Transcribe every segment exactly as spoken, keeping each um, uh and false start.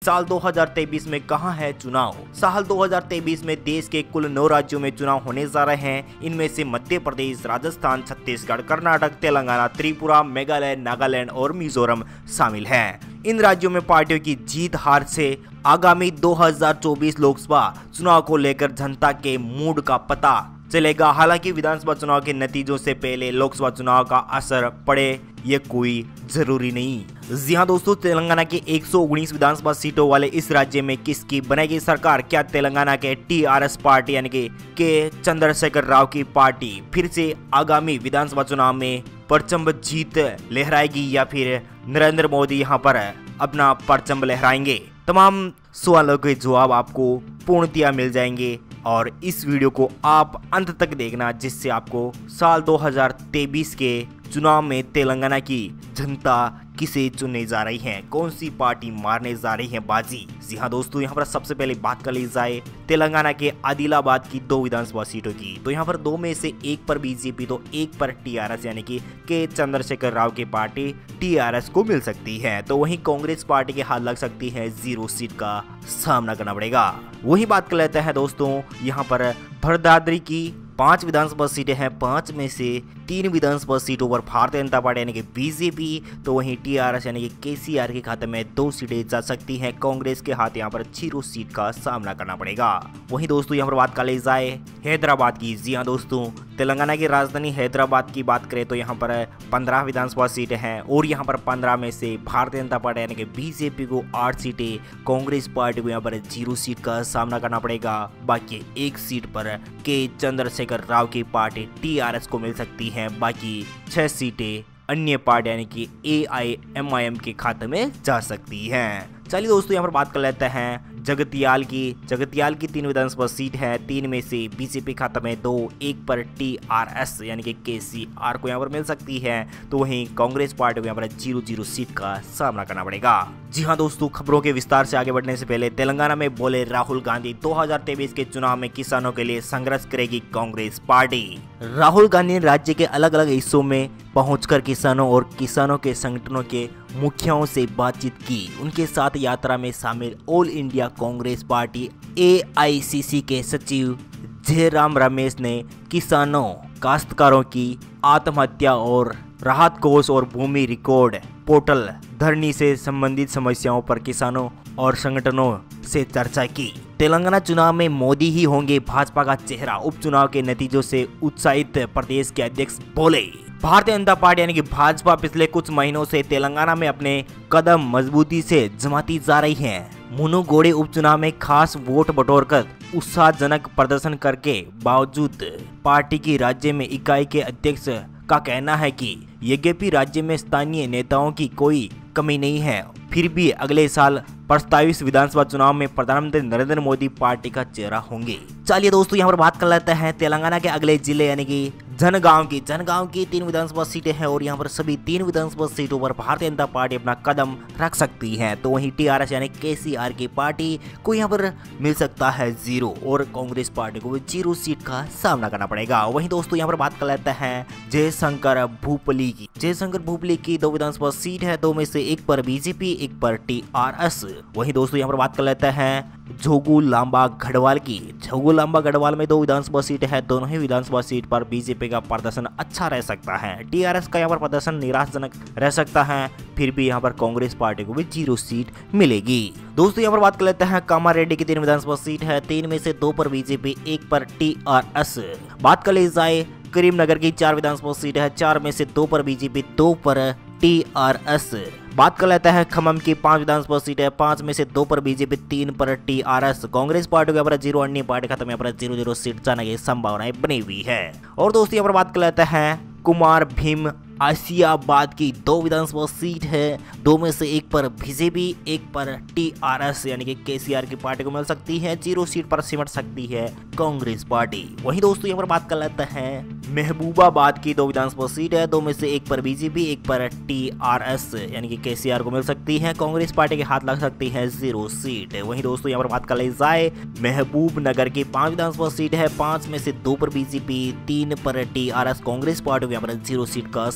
साल दो हज़ार तेईस में कहां है चुनाव। साल दो हज़ार तेईस में देश के कुल नौ राज्यों में चुनाव होने जा रहे हैं। इनमें से मध्य प्रदेश, राजस्थान, छत्तीसगढ़, कर्नाटक, तेलंगाना, त्रिपुरा, मेघालय, नागालैंड और मिजोरम शामिल हैं। इन राज्यों में पार्टियों की जीत हार से आगामी दो हज़ार चौबीस लोकसभा चुनाव को लेकर जनता के मूड का पता चलेगा। हालांकि विधानसभा चुनाव के नतीजों से पहले लोकसभा चुनाव का असर पड़े ये कोई जरूरी नहीं। जी हाँ दोस्तों, तेलंगाना के एक सौ उन्नीस विधानसभा सीटों वाले इस राज्य में किसकी बनेगी सरकार? क्या तेलंगाना के टीआरएस पार्टी यानी कि के चंद्रशेखर राव की पार्टी फिर से आगामी विधानसभा चुनाव में परचम जीत लहराएगी या फिर नरेंद्र मोदी यहाँ पर अपना परचम लहराएंगे? तमाम सवालों के जवाब आपको पूर्णतया मिल जाएंगे और इस वीडियो को आप अंत तक देखना, जिससे आपको साल दो हज़ार तेईस के चुनाव में तेलंगाना की जनता किसे चुनने जा रही है, कौन सी पार्टी मारने जा रही है बाजी। जी हाँ दोस्तों, यहाँ पर सबसे पहले बात कर ली जाए तेलंगाना के आदिलाबाद की दो विधानसभा सीटों की, तो यहाँ पर दो में से एक पर बीजेपी तो एक पर टीआरएस यानी कि के चंद्रशेखर राव की पार्टी टीआरएस को मिल सकती है। तो वहीं कांग्रेस पार्टी के हाथ लग सकती है, जीरो सीट का सामना करना पड़ेगा। वही बात कर लेते हैं दोस्तों, यहाँ पर भरदादरी की पांच विधानसभा सीटें हैं। पांच में से तीन विधानसभा सीटों पर भारतीय जनता पार्टी यानी कि बीजेपी, तो वहीं टीआरएस यानी कि केसीआर के खाते में दो सीटें जा सकती हैं। कांग्रेस के हाथ यहाँ पर जीरो सीट का सामना करना पड़ेगा। वहीं दोस्तों यहाँ पर बात कर ली जाए हैदराबाद की। जी हाँ दोस्तों, तेलंगाना की राजधानी हैदराबाद की बात करें तो यहाँ पर पंद्रह विधानसभा सीटें हैं और यहाँ पर पंद्रह में से भारतीय जनता पार्टी यानी कि बीजेपी को आठ सीटें, कांग्रेस पार्टी को यहाँ पर जीरो सीट का सामना करना पड़ेगा। बाकी एक सीट पर के चंद्रशेखर राव की पार्टी टीआरएस को मिल सकती है। बाकी छह सीटें अन्य पार्टी यानी कि एआईएमआईएम के खाते में जा सकती हैं। चलिए दोस्तों, यहाँ पर बात कर लेते हैं जगतियाल की। जगतियाल की तीन विधानसभा सीट है। तीन में से बीजेपी खाते में दो, एक पर टीआरएस यानी कि केसीआर को यहाँ पर मिल सकती है। तो वहीं कांग्रेस पार्टी को यहाँ पर जीरो जीरो सीट का सामना करना पड़ेगा। जी हाँ दोस्तों, खबरों के विस्तार से आगे बढ़ने से पहले तेलंगाना में बोले राहुल गांधी, दो हज़ार तेईस के चुनाव में किसानों के लिए संघर्ष करेगी कांग्रेस पार्टी। राहुल गांधी ने राज्य के अलग अलग हिस्सों में पहुंचकर किसानों और किसानों के संगठनों के मुखियाओं से बातचीत की। उनके साथ यात्रा में शामिल all India Congress party AICC के सचिव जयराम रमेश ने किसानों, काश्तकारों की आत्महत्या और राहत कोष और भूमि रिकॉर्ड पोर्टल धरनी से संबंधित समस्याओं पर किसानों और संगठनों से चर्चा की। तेलंगाना चुनाव में मोदी ही होंगे भाजपा का चेहरा, उपचुनाव के नतीजों से उत्साहित प्रदेश के अध्यक्ष बोले। भारतीय जनता पार्टी यानी कि भाजपा पिछले कुछ महीनों से तेलंगाना में अपने कदम मजबूती से जमाती जा रही है। मुनुगोडे उपचुनाव में खास वोट बटोरकर उत्साहजनक प्रदर्शन करके बावजूद पार्टी की राज्य में इकाई के अध्यक्ष का कहना है कि यद्यपि राज्य में स्थानीय नेताओं की कोई कमी नहीं है, फिर भी अगले साल प्रस्तावित विधानसभा चुनाव में प्रधानमंत्री नरेंद्र मोदी पार्टी का चेहरा होंगे। चलिए दोस्तों, यहाँ पर बात कर लेते हैं तेलंगाना के अगले जिले यानी कि जनगांव की। जनगांव की तीन विधानसभा सीटें हैं और यहाँ पर सभी तीन विधानसभा सीटों पर भारतीय जनता पार्टी अपना कदम रख सकती है। तो वहीं टीआरएस यानी केसीआर की पार्टी को यहाँ पर मिल सकता है जीरो और कांग्रेस पार्टी को जीरो सीट का सामना करना पड़ेगा। वहीं दोस्तों यहाँ पर बात कर लेते हैं जयशंकर भूपली की। जयशंकर भूपली की दो विधानसभा सीट है, दो में से एक पर बीजेपी, एक पर टीआरएस। वहीं दोस्तों यहाँ पर बात कर लेते हैं जोगू लांबा गढ़वाल की। जोगू लांबा गढ़वाल में दो विधानसभा सीट है, दोनों ही विधानसभा सीट पर बीजेपी का प्रदर्शन अच्छा रह सकता है। टीआरएस का यहाँ पर प्रदर्शन निराशाजनक रह सकता है, फिर भी यहाँ पर कांग्रेस पार्टी को भी जीरो सीट मिलेगी। दोस्तों यहाँ पर बात कर लेते हैं कामारेड्डी की तीन विधानसभा सीट है, तीन में से दो पर बीजेपी, एक पर टीआरएस। बात कर ली जाए करीमनगर की चार विधानसभा सीट है, चार में से दो पर बीजेपी, दो पर टीआरएस। बात कर लेते हैं खम्मम की पांच विधानसभा सीट है, पांच में से दो पर बीजेपी, तीन पर टीआरएस। कांग्रेस पार्टी के पर जीरो, अन्य पार्टी खत्म यहाँ पर जीरो जीरो सीट जाने की संभावनाएं बनी हुई है। और दोस्तों यहाँ पर बात कर लेते हैं कुमार भीम आसियाबाद की दो विधानसभा सीट है, दो में से एक पर बीजेपी, एक पर टीआरएस यानी कि केसीआर की पार्टी को मिल सकती है। जीरो सीट पर सिमट सकती है कांग्रेस पार्टी। वहीं दोस्तों यहाँ पर बात कर लेते हैं महबूबाबाद की दो विधानसभा सीट है, दो में से एक पर बीजेपी, एक पर टीआरएस यानी कि केसीआर को मिल सकती है। कांग्रेस पार्टी के हाथ लग सकती है जीरो सीट। वहीं दोस्तों यहाँ पर बात कर ली जाए महबूब नगर की पांच विधानसभा सीट है, पांच में से दो पर बीजेपी, तीन पर टीआरएस। कांग्रेस पार्टी को यहाँ पर जीरो सीट का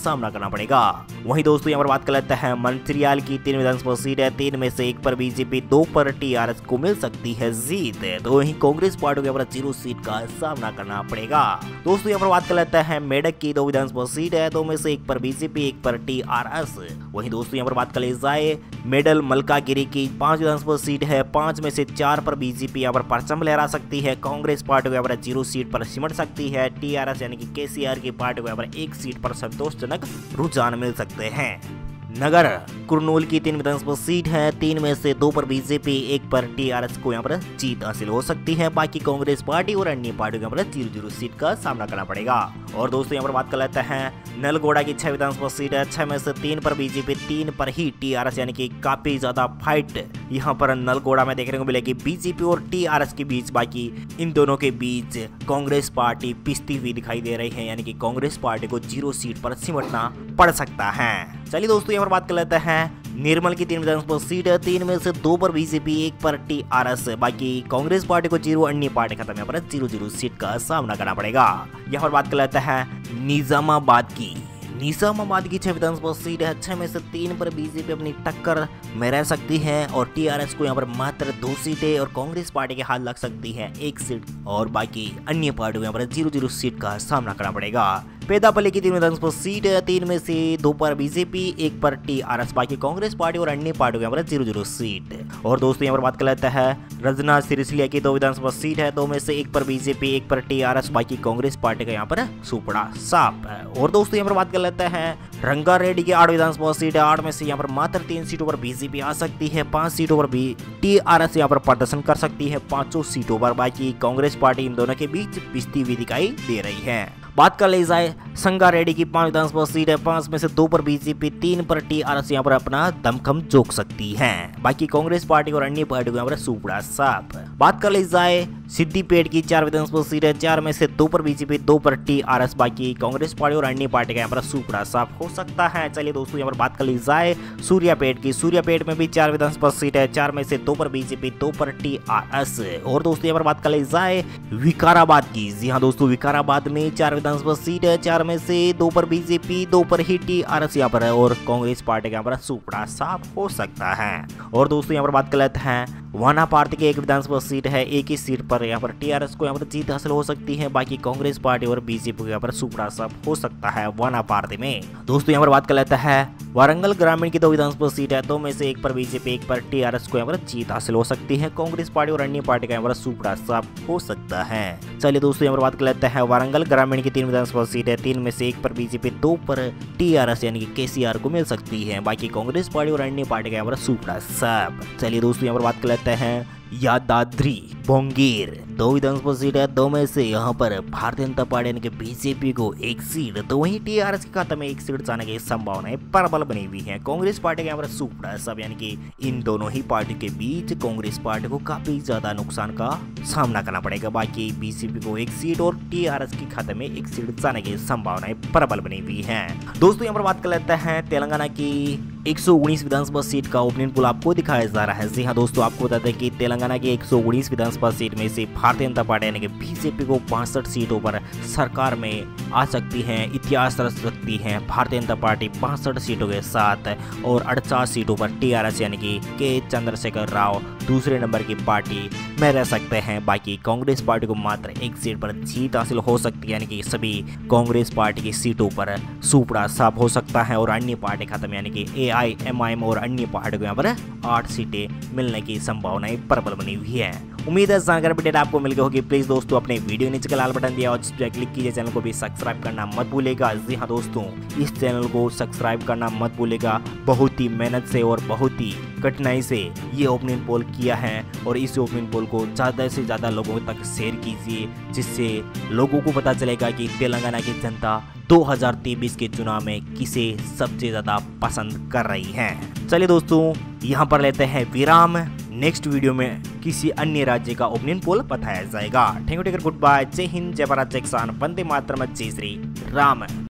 सामना करना पड़ेगा। वहीं दोस्तों यहाँ पर बात कर लेते हैं मंत्रियाल की तीन विधानसभा सीट है, तीन में से एक पर बीजेपी, दो पर टीआरएस को मिल सकती है जीत। तो वहीं कांग्रेस पार्टी को यहाँ पर जीरो सीट का सामना करना पड़ेगा। दोस्तों यहाँ पर बात कर लेते हैं मेडक की दो विधानसभा सीट है, दो में से एक पर बीजेपी, एक पर टीआरएस। वहीं दोस्तों यहाँ पर बात कर ली जाए मेडल मलकागिरी की पांच विधानसभा सीट है, पांच में से चार पर बीजेपी यहाँ पर परचम लहरा सकती है, कांग्रेस पार्टी को यहाँ पर जीरो सीट पर सिमट सकती है, टीआरएस यानी कि केसीआर की पार्टी को यहाँ पर एक सीट पर संतोषजनक रुझान मिल सकते हैं। नगर कुरनूल की तीन विधानसभा सीट है, तीन में से दो पर बीजेपी, एक पर टीआरएस को यहाँ पर जीत हासिल हो सकती है। बाकी कांग्रेस पार्टी और अन्य पार्टी को यहाँ पर जीरो जीरो सीट का सामना करना पड़ेगा। और दोस्तों यहाँ पर बात कर लेते हैं नलगोड़ा की छह विधानसभा सीट है, छह में से तीन पर बीजेपी, तीन पर ही टीआरएस, यानी कि काफी ज्यादा फाइट यहाँ पर नलगोड़ा में देखने को मिलेगी बीजेपी और टीआरएस के बीच। बाकी इन दोनों के बीच कांग्रेस पार्टी पिसती हुई दिखाई दे रही है, यानी कि कांग्रेस पार्टी को जीरो सीट पर सिमटना पड़ सकता है। चलिए दोस्तों यहाँ पर बात कर लेते हैं निर्मल की तीन विधानसभा सीट है, तीन में से दो पर बीजेपी, एक पर टीआरएस। बाकी कांग्रेस पार्टी को जीरो, अन्य पार्टी खत्म यहाँ पर जीरो जीरो सीट का सामना करना पड़ेगा। यहाँ पर बात कर लेते हैं निजामाबाद की निजामाबाद की छह विधानसभा सीट है, छह में से तीन पर बीजेपी अपनी टक्कर में रह सकती है और टीआरएस को यहाँ पर मात्र दो सीटें और कांग्रेस पार्टी के हाथ लग सकती है एक सीट, और बाकी अन्य पार्टी को यहाँ पर जीरो जीरो सीट का सामना करना पड़ेगा। पेदापल्ली की तीन विधानसभा सीट है, तीन में से दो पर बीजेपी, एक पर टीआरएस। बाकी कांग्रेस पार्टी और अन्य पार्टी को यहाँ पर जीरो जीरो सीट। और दोस्तों यहाँ पर बात कर लेते हैं रजना सिरसिलिया की दो विधानसभा सीट है, दो में से एक पर बीजेपी, एक पर टीआरएस। बाकी कांग्रेस पार्टी का यहाँ पर सुपड़ा साफ है। और दोस्तों यहाँ पर बात कर लेते हैं रंगारेड्डी की आठ विधानसभा सीट है, आठ में से यहाँ पर मात्र तीन सीटों पर बीजेपी आ सकती है, पांच सीटों पर भी टीआरएस यहाँ पर प्रदर्शन कर सकती है, पांचों सीटों पर। बाकी कांग्रेस पार्टी इन दोनों के बीच पिसती हुई दिखाई दे रही है। बात कर ली जाए संगारेड्डी की पांच विधानसभा सीट है, पांच में से दो पर बीजेपी, तीन पर टीआरएस यहाँ पर अपना दमखम जोक सकती है। बाकी कांग्रेस पार्टी और अन्य पार्टी को यहाँ पर सुपड़ा साफ। बात कर ली जाए सिद्दीपेट की चार विधानसभा सीट है, चार में से दो पर बीजेपी, दो पर टीआरएस। बाकी कांग्रेस पार्टी और अन्य पार्टी का यहाँ पर सुपड़ा साफ हो सकता है। चलिए दोस्तों यहाँ पर बात कर ली जाए सूर्यापेट की सूर्यापेट में भी चार विधानसभा सीट है, चार में से दो पर बीजेपी, दो पर टीआरएस। और दोस्तों यहाँ पर बात कर ली जाए विकाराबाद की। जी हाँ दोस्तों, विकाराबाद में चार विधानसभा सीट है, चार में से दो पर बीजेपी, दो पर ही टीआरएस यहाँ पर है और कांग्रेस पार्टी का यहाँ पर सुपड़ा साफ हो सकता है। और दोस्तों यहाँ पर बात कर लेते हैं वानापार्टी की एक विधानसभा सीट है, एक ही सीट पर यहाँ पर टीआरएस को यहाँ पर जीत हासिल हो सकती है। बाकी कांग्रेस पार्टी और बीजेपी को यहाँ पर सुपड़ा साफ हो सकता है वानापार्टी में। दोस्तों यहाँ पर बात कर लेते हैं वारंगल ग्रामीण की दो विधानसभा सीट है, दो में से एक पर बीजेपी, एक पर टीआरएस को यहाँ पर जीत हासिल हो सकती है। कांग्रेस पार्टी और अन्य पार्टी का यहाँ पर सुपड़ा साफ हो सकता है। चलिए दोस्तों यहाँ पर बात कर लेते हैं वारंगल ग्रामीण की तीन विधानसभा सीट है, तीन में से एक पर बीजेपी, दो पर टीआरएस यानी कि केसीआर को मिल सकती है। बाकी कांग्रेस पार्टी और अन्य पार्टी का यहाँ पर सुपड़ा साफ। चलिए दोस्तों यहाँ पर बात कर लेते हैं यादाद्री बोंगेर दो विधानसभा सीट है, दो में से यहाँ पर भारतीय जनता पार्टी यानी कि बीजेपी को एक सीट, तो वहीं टीआरएस के खाते में एक सीट जाने की संभावनाएं प्रबल बनी हुई है। कांग्रेस पार्टी के यहाँ पर सुपड़ा सब, यानी कि इन दोनों ही पार्टी के बीच कांग्रेस पार्टी को काफी ज्यादा नुकसान का सामना करना पड़ेगा। बाकी बीजेपी को एक सीट और टीआरएस के खाते में एक सीट जाने की संभावनाएं प्रबल बनी हुई है। दोस्तों यहाँ पर बात कर लेते हैं तेलंगाना की एक सौ उन्नीस विधानसभा सीट का ओपिनियन पोल आपको दिखाया जा रहा है। जी हाँ दोस्तों, आपको बता दें कि तेलंगाना की एक सौ उन्नीस विधानसभा सीट में से भारतीय जनता पार्टी यानी कि बीजेपी को बासठ सीटों पर सरकार में आ सकती है, इतिहास रच सकती है भारतीय जनता पार्टी बासठ सीटों के साथ, और अड़चास सीटों पर टीआरएस यानी कि के चंद्रशेखर राव दूसरे नंबर की पार्टी में रह सकते हैं। बाकी कांग्रेस पार्टी को मात्र एक सीट पर जीत हासिल हो सकती है, यानी कि सभी कांग्रेस पार्टी की सीटों पर सुपड़ा साफ हो सकता है, और अन्य पार्टी खत्म यानी कि एआईएमआईएम और अन्य पार्टी को यहाँ पर आठ सीटें मिलने की संभावनाएं प्रबल बनी हुई है। उम्मीद है जानकारी अपडेट आपको मिल गई होगी। प्लीज दोस्तों अपने वीडियो नीचे का लाल बटन दिया और जिस पर क्लिक कीजिए, चैनल को भी सब्सक्राइब करना मत भूलेगा। जी हाँ दोस्तों, इस चैनल को सब्सक्राइब करना मत भूलेगा। बहुत ही मेहनत से और बहुत ही कठिनाई से ये ओपिनियन पोल किया है, और इस ओपिनियन पोल को ज़्यादा से ज़्यादा लोगों तक शेयर कीजिए, जिससे लोगों को पता चलेगा कि तेलंगाना की जनता दो हज़ार तेईस के चुनाव में किसे सबसे ज़्यादा पसंद कर रही है। चलिए दोस्तों, यहाँ पर लेते हैं विराम। नेक्स्ट वीडियो में किसी अन्य राज्य का ओपिनियन पोल बताया जाएगा। Thank you, take care, goodbye, जय हिंद, जय भारत, जय किसान, वंदे मातरम, जय श्री राम।